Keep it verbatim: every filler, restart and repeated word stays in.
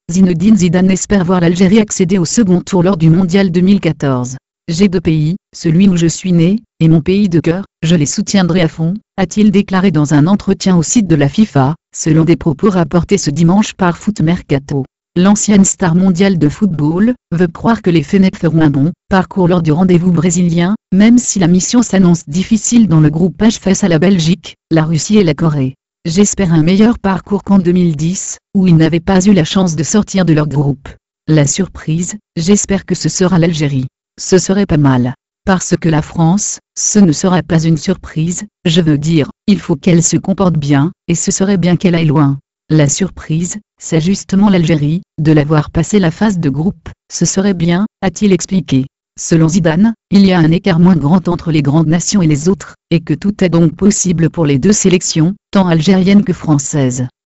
Zinedine Zidane espère voir l'Algérie accéder au second tour lors du mondial deux mille quatorze. J'ai deux pays, celui où je suis né, et mon pays de cœur, je les soutiendrai à fond, a-t-il déclaré dans un entretien au site de la FIFA, selon des propos rapportés ce dimanche par Foot Mercato. L'ancienne star mondiale de football veut croire que les Fennecs feront un bon parcours lors du rendez-vous brésilien, même si la mission s'annonce difficile dans le groupe H face à la Belgique, la Russie et la Corée. J'espère un meilleur parcours qu'en deux mille dix, où ils n'avaient pas eu la chance de sortir de leur groupe. La surprise, j'espère que ce sera l'Algérie. Ce serait pas mal. Parce que la France, ce ne sera pas une surprise, je veux dire, il faut qu'elle se comporte bien, et ce serait bien qu'elle aille loin. La surprise, c'est justement l'Algérie, de l'avoir passé la phase de groupe, ce serait bien, a-t-il expliqué. Selon Zidane, il y a un écart moins grand entre les grandes nations et les autres, et que tout est donc possible pour les deux sélections, tant algériennes que françaises.